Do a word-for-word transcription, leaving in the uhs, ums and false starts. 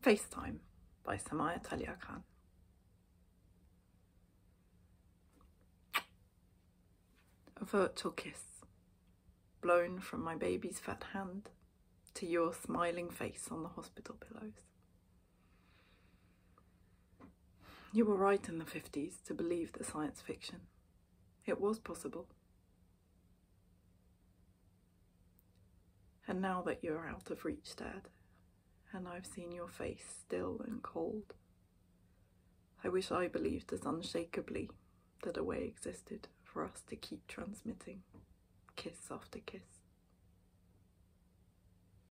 FaceTime by Surmaya Talyarkhan. A virtual kiss, blown from my baby's fat hand to your smiling face on the hospital pillows. You were right in the fifties to believe the science fiction. It was possible. And now that you're out of reach, Dad, and I've seen your face still and cold, I wish I believed as unshakably that a way existed for us to keep transmitting kiss after kiss.